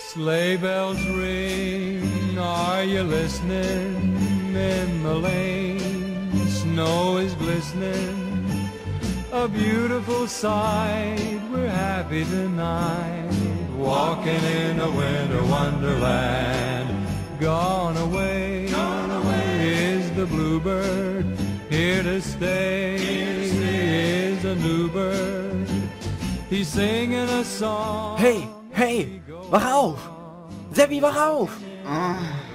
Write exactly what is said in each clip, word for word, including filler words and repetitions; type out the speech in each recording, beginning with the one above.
Sleigh bells ring, are you listening? In the lane, snow is glistening, a beautiful sight, we're happy tonight, walking in a winter wonderland. Gone away, gone away is the bluebird, here to stay, here to stay is a new bird, he's singing a song. Hey, hey, wach auf! Seppi, wach auf! Ah,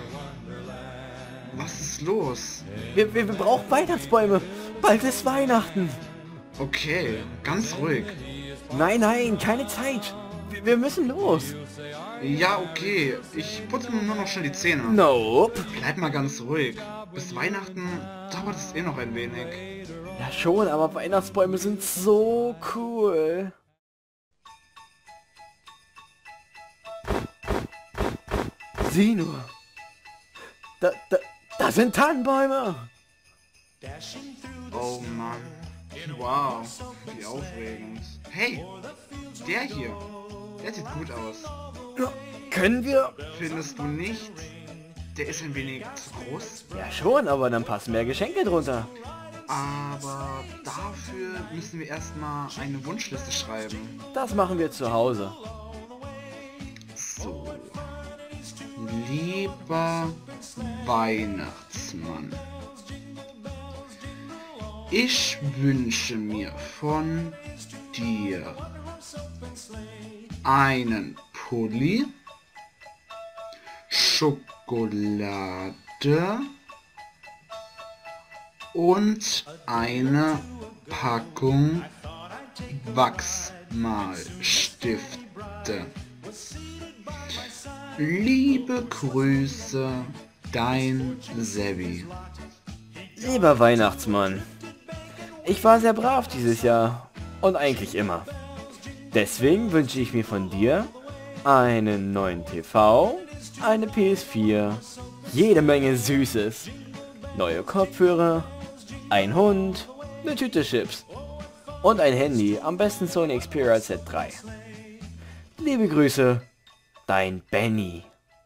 was ist los? Wir, wir, wir brauchen Weihnachtsbäume. Bald ist Weihnachten. Okay, ganz ruhig. Nein, nein, keine Zeit. Wir, wir müssen los. Ja, okay. Ich putze mir nur noch schnell die Zähne. Nope. Bleib mal ganz ruhig. Bis Weihnachten dauert es eh noch ein wenig. Ja schon, aber Weihnachtsbäume sind so cool. Sieh nur. Da, da, da sind Tannenbäume. Oh Mann. Wow, wie aufregend. Hey, der hier. Der sieht gut aus. Ja, können wir? Findest du nicht? Der ist ein wenig zu groß. Ja schon, aber dann passen mehr Geschenke drunter. Aber dafür müssen wir erstmal eine Wunschliste schreiben. Das machen wir zu Hause. So. Lieber Weihnachtsmann, ich wünsche mir von dir einen Pulli, Schokolade und eine Packung Wachsmalstifte. Liebe Grüße, dein Seppi. Lieber Weihnachtsmann, ich war sehr brav dieses Jahr und eigentlich immer. Deswegen wünsche ich mir von dir einen neuen T V, eine P S vier, jede Menge Süßes, neue Kopfhörer, ein Hund, eine Tüte Chips und ein Handy, am besten Sony Xperia Z drei. Liebe Grüße, dein Benny.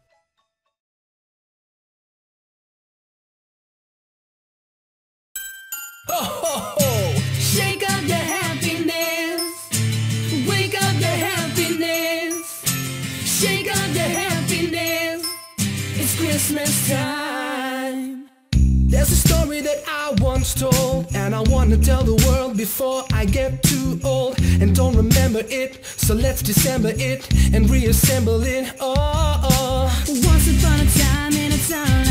Ho, ho, ho. Shake up the happiness, wake up the happiness, shake up the happiness, it's Christmas time. There's a story that I once told, and I want to tell the world before I get too old and don't remember it, so let's dissemble it and reassemble it. Oh, oh. Once upon a time in a town